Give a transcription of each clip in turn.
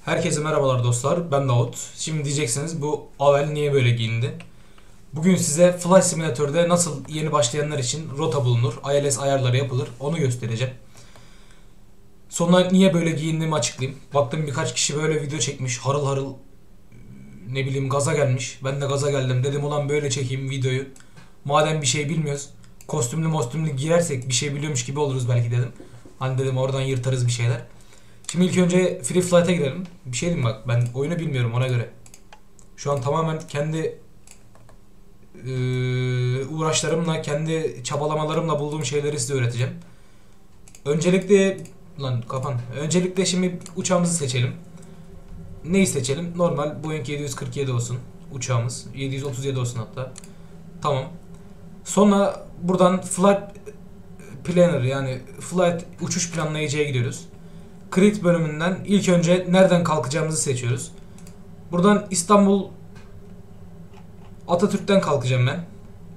Herkese merhabalar dostlar, ben Davut. Şimdi diyeceksiniz bu Avel niye böyle giyindi? Bugün size Flight Simulator'da nasıl yeni başlayanlar için rota bulunur, ILS ayarları yapılır onu göstereceğim. Sonra niye böyle giyindiğimi açıklayayım. Baktım birkaç kişi böyle video çekmiş, harıl harıl ne bileyim gaza gelmiş. Ben de gaza geldim, dedim ulan böyle çekeyim videoyu. Madem bir şey bilmiyoruz, kostümlü giyersek bir şey biliyormuş gibi oluruz belki dedim. Hani dedim oradan yırtarız bir şeyler. Şimdi ilk önce Free Flight'a girelim. Bir şey diyeyim bak, ben oyunu bilmiyorum ona göre. Şu an tamamen kendi uğraşlarımla, kendi çabalamalarımla bulduğum şeyleri size öğreteceğim. Öncelikle lan kapan. Öncelikle şimdi uçağımızı seçelim. Neyi seçelim? Normal Boeing 747 olsun uçağımız. 737 olsun hatta. Tamam. Sonra buradan Flight Planner yani Flight uçuş planlayıcıya gidiyoruz. Create bölümünden ilk önce nereden kalkacağımızı seçiyoruz. Buradan İstanbul Atatürk'ten kalkacağım ben.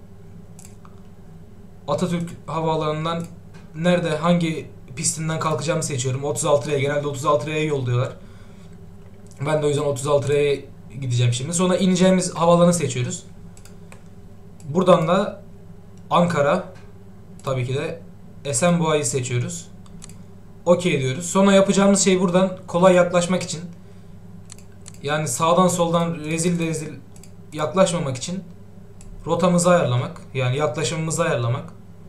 Atatürk havaalanından nerede hangi pistinden kalkacağımı seçiyorum. 36'ya genelde 36'ya yolluyorlar. Ben de o yüzden 36'ya gideceğim şimdi. Sonra ineceğimiz havaalanı seçiyoruz. Buradan da Ankara, tabii ki de Esenboğa'yı seçiyoruz. Okey diyoruz. Sonra yapacağımız şey buradan kolay yaklaşmak için, yani sağdan soldan rezil yaklaşmamak için rotamızı ayarlamak, yani yaklaşımımızı ayarlamak.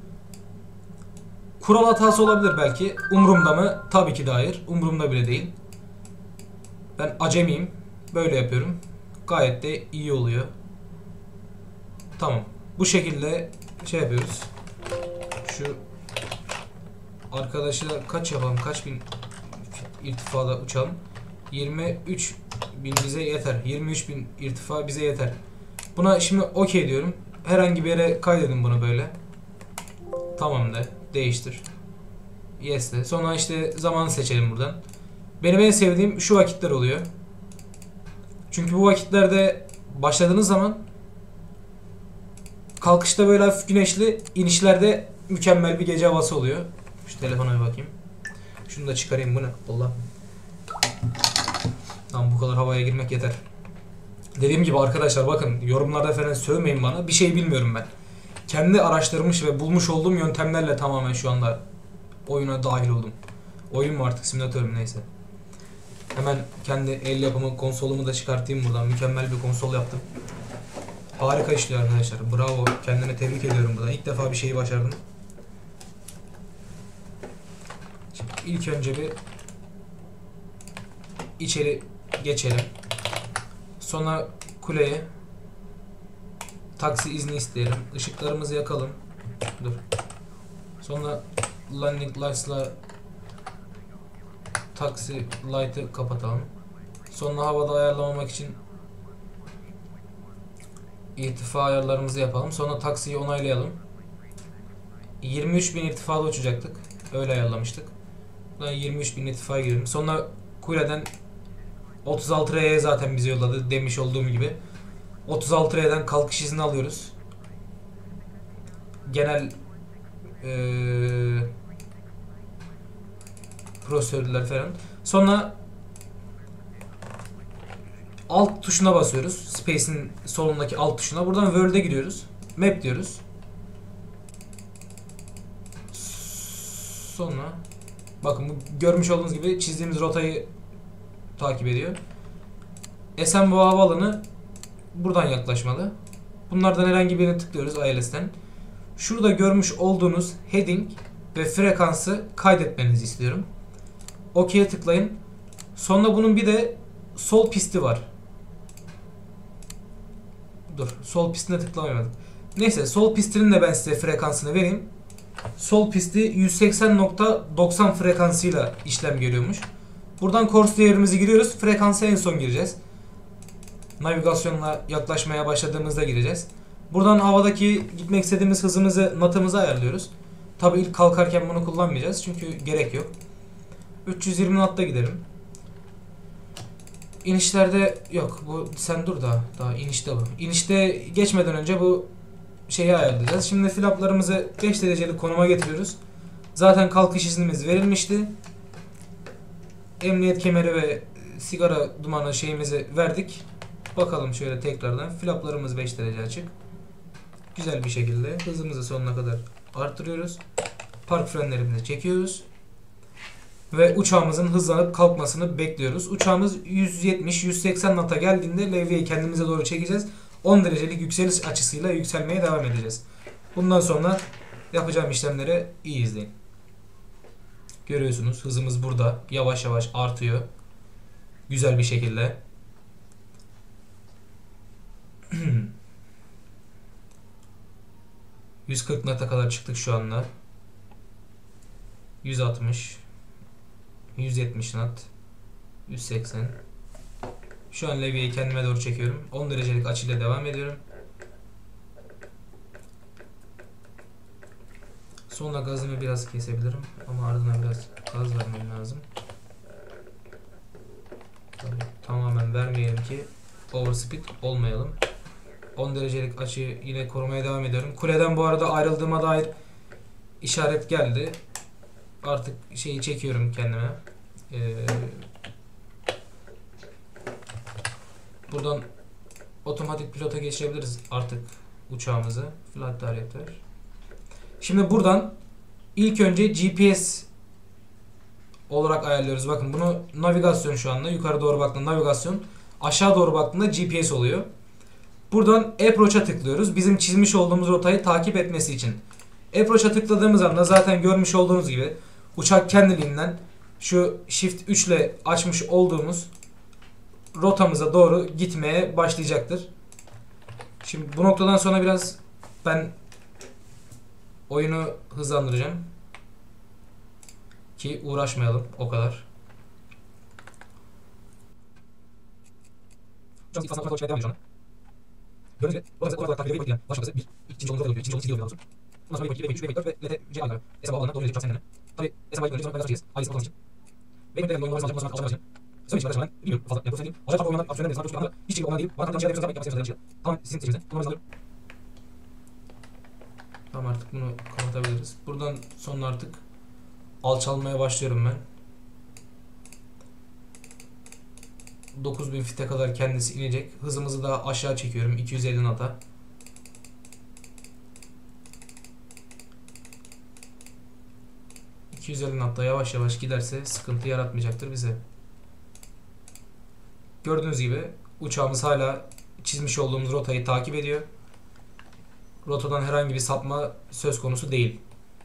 Kural hatası olabilir belki. Umurumda mı? Tabii ki de hayır. Umurumda bile değil. Ben acemiyim. Böyle yapıyorum. Gayet de iyi oluyor. Tamam. Bu şekilde şey yapıyoruz. Şu arkadaşa kaç yapalım? Kaç bin irtifada uçalım? 23 bin bize yeter. 23 bin irtifa bize yeter. Buna şimdi okey diyorum. Herhangi bir yere kaydedin bunu böyle. Tamam de. Değiştir. Yes de. Sonra işte zamanı seçelim buradan. Benim en sevdiğim şu vakitler oluyor. Çünkü bu vakitlerde başladığınız zaman kalkışta böyle hafif güneşli, inişlerde mükemmel bir gece havası oluyor. Şu telefona bir bakayım. Şunu da çıkarayım, bu ne? Allah. Tamam, bu kadar havaya girmek yeter. Dediğim gibi arkadaşlar bakın, yorumlarda falan sövmeyin bana. Bir şey bilmiyorum ben. Kendi araştırmış ve bulmuş olduğum yöntemlerle tamamen şu anda oyuna dahil oldum. Oyun mu artık, simülatörüm neyse. Hemen kendi el yapımı konsolumu da çıkartayım buradan. Mükemmel bir konsol yaptım. Harika işliyor arkadaşlar. Bravo. Kendime tebrik ediyorum buradan. İlk defa bir şeyi başardım. Şimdi ilk önce bir içeri geçelim. Sonra kuleye taksi izni isteyelim. Işıklarımızı yakalım. Dur. Sonra landing lights'la taksi light'ı kapatalım. Sonra havada ayarlamamak için irtifa ayarlarımızı yapalım. Sonra taksiyi onaylayalım. 23.000 irtifada uçacaktık. Öyle ayarlamıştık. Buradan 23.000 irtifaya girelim. Sonra kuleden 36 R'ye zaten bizi yolladı demiş olduğum gibi. 36 R'den kalkış izni alıyoruz. Genel prosedürler falan. Sonra alt tuşuna basıyoruz. Space'in solundaki alt tuşuna. Buradan World'e gidiyoruz. Map diyoruz. Sonra bakın, bu görmüş olduğunuz gibi çizdiğimiz rotayı takip ediyor. Esenboğa Havaalanı buradan yaklaşmalı. Bunlardan herhangi birine tıklıyoruz ILS'ten. Şurada görmüş olduğunuz heading ve frekansı kaydetmenizi istiyorum. OK'ye tıklayın. Sonra bunun bir de sol pisti var. Dur, sol pistine tıklamayamadım. Neyse, sol pistinin de ben size frekansını vereyim. Sol pisti 180.90 frekansıyla işlem görüyormuş. Buradan course değerimizi giriyoruz. Frekansa en son gireceğiz. Navigasyonla yaklaşmaya başladığımızda gireceğiz. Buradan havadaki gitmek istediğimiz hızımızı, natımızı ayarlıyoruz. Tabi ilk kalkarken bunu kullanmayacağız çünkü gerek yok. 320 knot'ta gidelim. İnişlerde yok, bu sen dur daha inişte bu. İnişte geçmeden önce bu şeyi ayarlayacağız. Şimdi flaplarımızı 5 dereceli konuma getiriyoruz. Zaten kalkış iznimiz verilmişti. Emniyet kemeri ve sigara dumanı şeyimizi verdik. Bakalım şöyle tekrardan. Flaplarımız 5 derece açık. Güzel bir şekilde hızımızı sonuna kadar artırıyoruz. Park frenlerimizi çekiyoruz. Ve uçağımızın hızlanıp kalkmasını bekliyoruz. Uçağımız 170-180 knot'a geldiğinde levyeyi kendimize doğru çekeceğiz. 10 derecelik yükseliş açısıyla yükselmeye devam edeceğiz. Bundan sonra yapacağım işlemleri iyi izleyin. Görüyorsunuz hızımız burada yavaş yavaş artıyor. Güzel bir şekilde. ...140 knot'a kadar çıktık şu anda. 160, 170 knot, 180. Şu an levyeyi kendime doğru çekiyorum. 10 derecelik açıyla devam ediyorum. Sonra gazımı biraz kesebilirim ama ardından biraz gaz vermem lazım. Tabii, tamamen vermeyelim ki overspeed olmayalım. 10 derecelik açıyı yine korumaya devam ediyorum. Kuleden bu arada ayrıldığıma dair işaret geldi. Artık şeyi çekiyorum kendime. Buradan otomatik pilota geçirebiliriz artık uçağımızı. Flight Director. Şimdi buradan ilk önce GPS olarak ayarlıyoruz. Bakın bunu navigasyon şu anda. Yukarı doğru baktığında navigasyon. Aşağı doğru baktığında GPS oluyor. Buradan Approach'a tıklıyoruz. Bizim çizmiş olduğumuz rotayı takip etmesi için. Approach'a tıkladığımız anda zaten görmüş olduğunuz gibi uçak kendiliğinden şu Shift 3 ile açmış olduğumuz rotamıza doğru gitmeye başlayacaktır. Şimdi bu noktadan sonra biraz ben oyunu hızlandıracağım. Ki uğraşmayalım o kadar. Şu an ilk fasıldan devam ediyor. Gördüğünüz gibi bu olarak takip edilen baş noktası 1, ikinci olumlu oluyor, ikinci olumlu gidiyor lazım. Bundan sonra B2, B3, B4 ve LTC ayarları. SMA alanına doğru iletişim seninle. Tabii SMA ayarları sonra paylaşacağız. Ailesi kontrol için. Benim de oyunları alacağım, ondan sonra alacağım. Söyle işi paylaşmadan bilmiyorum fazla yapıp söyleyeyim. Acayip farklı oyunlar, aksiyonlar mesela çok hiç ilgili olan değil. Bana kadar bir şeyler yapıyorsanız ben yapmak istediğim şeyler. Tamam sizin seçiminize. Bunları alıyorum. Tamam artık bunu kapatabiliriz. Buradan sonra artık alçalmaya başlıyorum ben. 9000 fite kadar kendisi inecek. Hızımızı da aşağı çekiyorum 250 knot'a. .250 yavaş yavaş giderse sıkıntı yaratmayacaktır bize. Gördüğünüz gibi uçağımız hala çizmiş olduğumuz rotayı takip ediyor. Rotadan herhangi bir sapma söz konusu değil.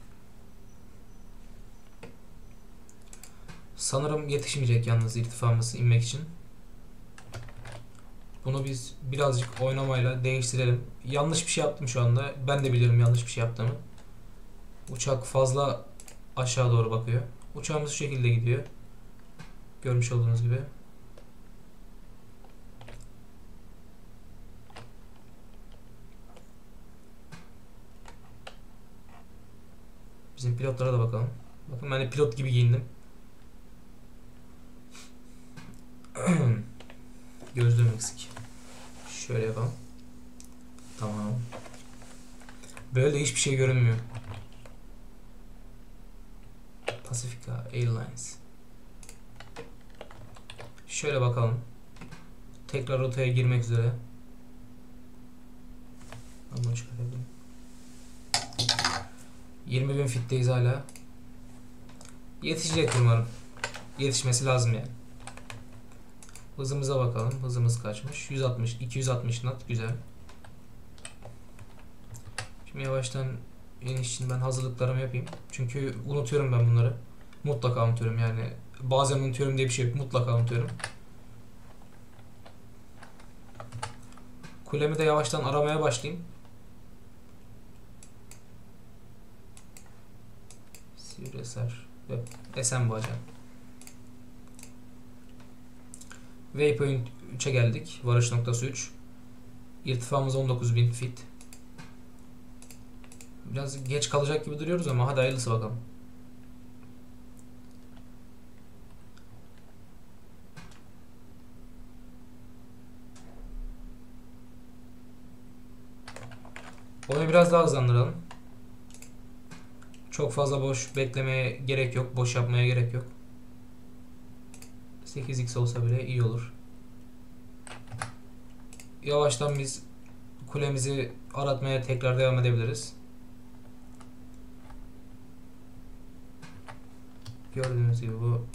Sanırım yetişmeyecek yalnız irtifamız inmek için. Bunu biz birazcık oynamayla değiştirelim. Yanlış bir şey yaptım şu anda. Ben de biliyorum yanlış bir şey yaptığımı. Uçak fazla aşağı doğru bakıyor. Uçağımız şu şekilde gidiyor. Görmüş olduğunuz gibi. Bizim pilotlara da bakalım. Bakın ben de pilot gibi giyindim. Gözlüğüm eksik. Şöyle yapalım. Tamam. Böyle de hiçbir şey görünmüyor. Pacifica Airlines. Şöyle bakalım. Tekrar rotaya girmek üzere. Bunu çıkarabilirim. 20.000 fitteyiz hala. Yetişecek umarım. Yetişmesi lazım yani. Hızımıza bakalım. Hızımız kaçmış? 160, 260 knot. Güzel. Şimdi yavaştan iniş için ben hazırlıklarımı yapayım. Çünkü unutuyorum ben bunları. Mutlaka unutuyorum yani. Bazen unutuyorum diye bir şey yok. Mutlaka unutuyorum. Kulemi de yavaştan aramaya başlayayım. Sivrihisar ve Esenboğacan. Waypoint 3'e geldik. Varış noktası 3. İrtifamız 19.000 fit. Biraz geç kalacak gibi duruyoruz ama hadi hayırlısı bakalım. Oyunu biraz daha hızlandıralım. Çok fazla boş beklemeye gerek yok. Boş yapmaya gerek yok. 8x olsa bile iyi olur. Yavaştan biz kulemizi aratmaya tekrar devam edebiliriz. Gördüğünüz gibi bu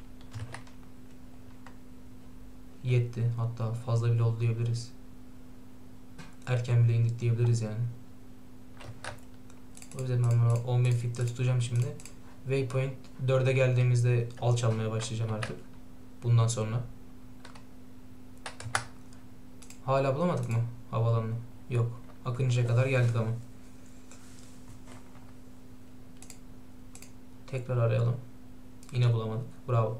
yetti. Hatta fazla bile oldu diyebiliriz. Erken bile indik diyebiliriz yani. O yüzden ben bunu 10.000 fitte tutacağım şimdi. Waypoint 4'e geldiğimizde alçalmaya başlayacağım artık. Bundan sonra. Hala bulamadık mı havalanını? Yok. Akıncı'ya kadar geldik ama. Tekrar arayalım. Yine bulamadık. Bravo.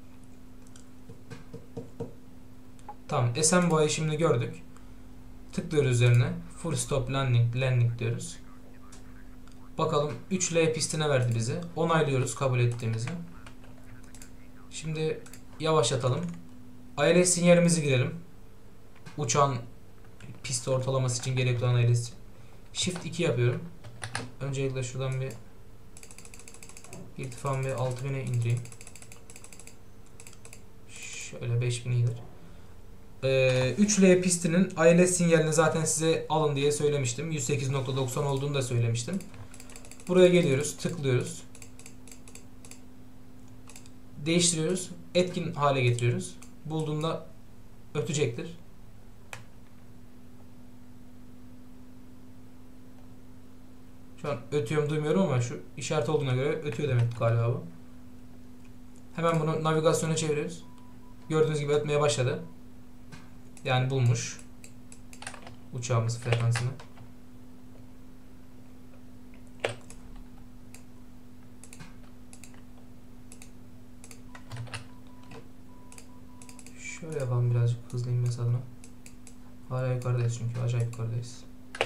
Tamam. Esenboğa'yı şimdi gördük. Tıklıyoruz üzerine. Full stop landing diyoruz. Bakalım 3L pistine verdi bize. Onaylıyoruz kabul ettiğimizi. Şimdi yavaşlatalım. ILS sinyalimizi girelim. Uçağın pist ortalaması için gerekli olan ILS. Shift 2 yapıyorum. Öncelikle şuradan bir irtifamı bir 6000'e indireyim. Şöyle 5000 iyidir. 3L pistinin ILS sinyalini zaten size alın diye söylemiştim. 108.90 olduğunu da söylemiştim. Buraya geliyoruz, tıklıyoruz. Değiştiriyoruz, etkin hale getiriyoruz. Bulduğunda ötecektir. Şu an ötüyorum duymuyorum ama şu işaret olduğuna göre ötüyor demek galiba bu. Hemen bunu navigasyona çeviriyoruz. Gördüğünüz gibi ötmeye başladı. Yani bulmuş uçağımız frekansını. Şöyle yapalım, birazcık hızlı inmesi adına. Hala yukarıdayız çünkü acayip yukarıdayız.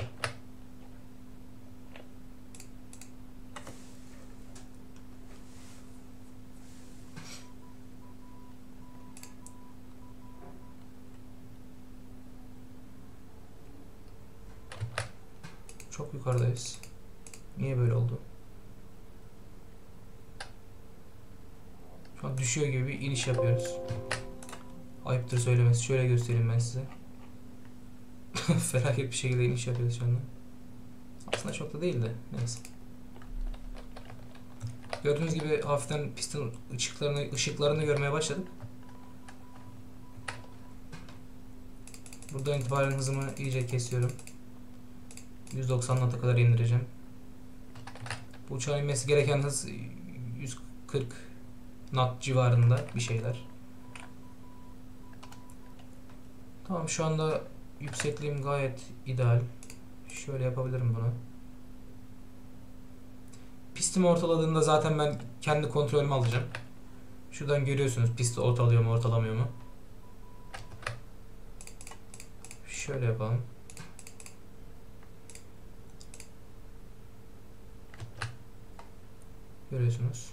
Çok yukarıdayız. Niye böyle oldu? Şu an düşüyor gibi bir iniş yapıyoruz. Ayıptır söylemesi. Şöyle göstereyim ben size. Felaket bir şekilde iniş yapıyoruz şu anda. Aslında çok da değil de neyse. Gördüğünüz gibi hafiften pistin ışıklarını görmeye başladık. Buradan itibaren hızımı iyice kesiyorum. 190 knot'a kadar indireceğim. Bu uçağın inmesi gereken hız 140 knot civarında bir şeyler. Tamam, şu anda yüksekliğim gayet ideal. Şöyle yapabilirim bunu. Pistimi ortaladığında zaten ben kendi kontrolümü alacağım. Şuradan görüyorsunuz pisti ortalıyor mu ortalamıyor mu. Şöyle yapalım. Görüyorsunuz.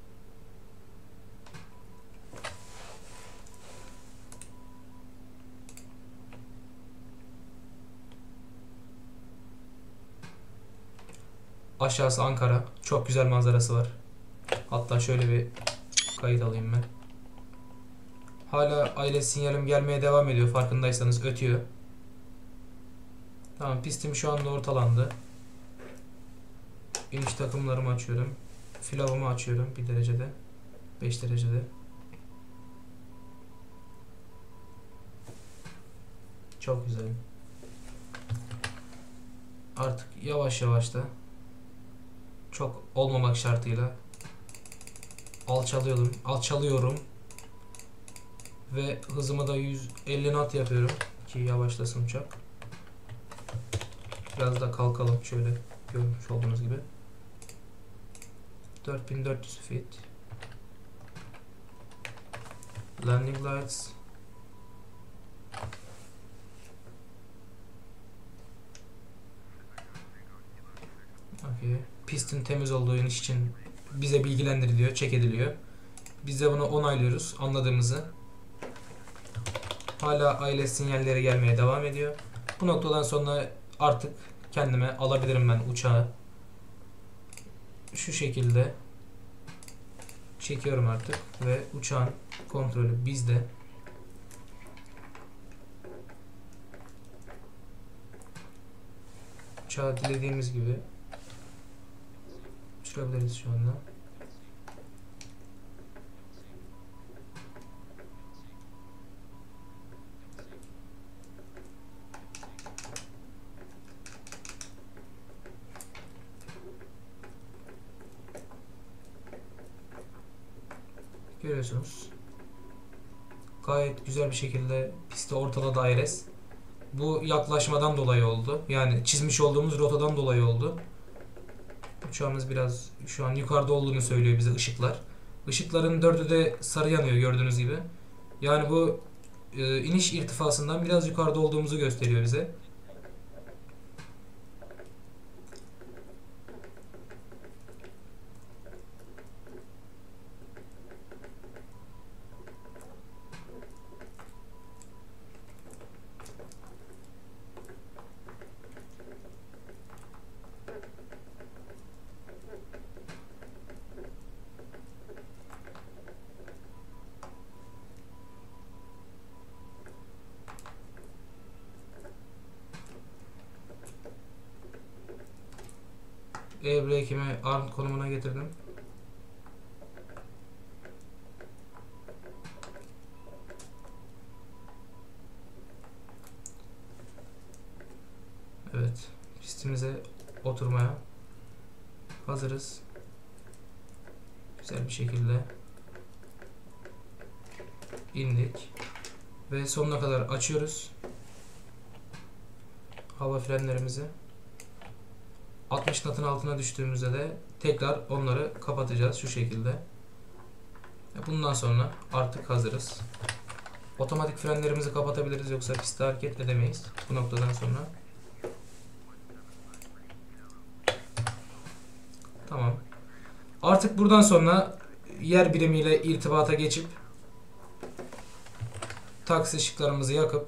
Aşağısı Ankara. Çok güzel manzarası var. Hatta şöyle bir kayıt alayım ben. Hala ILS sinyalim gelmeye devam ediyor. Farkındaysanız ötüyor. Tamam, pistim şu anda ortalandı. İniş takımlarımı açıyorum. Flavımı açıyorum 1 derecede. 5 derecede. Çok güzel. Artık yavaş yavaş da çok olmamak şartıyla alçalıyorum ve hızımı da 150 knot yapıyorum ki yavaşlasın uçak. Biraz da kalkalım şöyle görmüş olduğunuz gibi. 4400 feet. Landing lights. Okay. Pistin temiz olduğu iniş için bize bilgilendiriliyor, check ediliyor. Biz de bunu onaylıyoruz, anladığımızı. Hala ILS sinyalleri gelmeye devam ediyor. Bu noktadan sonra artık kendime alabilirim ben uçağı. Şu şekilde çekiyorum artık ve uçağın kontrolü bizde. Uçağı dilediğimiz gibi uçurabiliriz şu anda. Görüyorsunuz. Gayet güzel bir şekilde pisti ortaladı ILS. Bu yaklaşmadan dolayı oldu. Yani çizmiş olduğumuz rotadan dolayı oldu. Uçağımız biraz şu an yukarıda olduğunu söylüyor bize ışıklar. Işıkların dördü de sarı yanıyor gördüğünüz gibi. Yani bu iniş irtifasından biraz yukarıda olduğumuzu gösteriyor bize. E-brake'imi arm konumuna getirdim. Evet, pistimize oturmaya hazırız. Güzel bir şekilde indik ve sonuna kadar açıyoruz hava frenlerimizi. 60 knot'un altına düştüğümüzde de tekrar onları kapatacağız şu şekilde. Bundan sonra artık hazırız. Otomatik frenlerimizi kapatabiliriz, yoksa pistte hareket edemeyiz bu noktadan sonra. Tamam. Artık buradan sonra yer birimiyle irtibata geçip taksi ışıklarımızı yakıp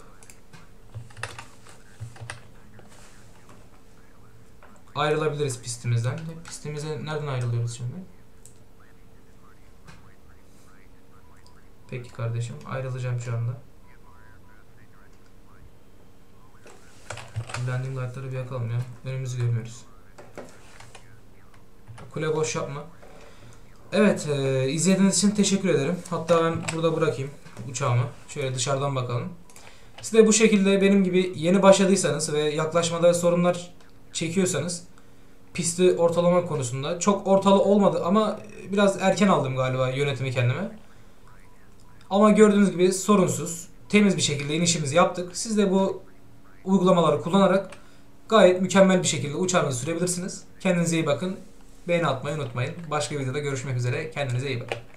ayrılabiliriz pistimizden. Pistimize nereden ayrılıyoruz şimdi? Peki kardeşim, ayrılacağım şu anda. Landing light'ları bir yakalım ya. Önümüzü görmüyoruz. Kule boş yapma. Evet, izlediğiniz için teşekkür ederim. Hatta ben burada bırakayım uçağımı. Şöyle dışarıdan bakalım. Siz de bu şekilde benim gibi yeni başladıysanız ve yaklaşmada sorunlar çekiyorsanız, pisti ortalama konusunda çok ortalı olmadı ama biraz erken aldım galiba yönetimi kendime. Ama gördüğünüz gibi sorunsuz, temiz bir şekilde inişimizi yaptık. Siz de bu uygulamaları kullanarak gayet mükemmel bir şekilde uçağınızı sürebilirsiniz. Kendinize iyi bakın. Beğeni atmayı unutmayın. Başka videoda görüşmek üzere. Kendinize iyi bakın.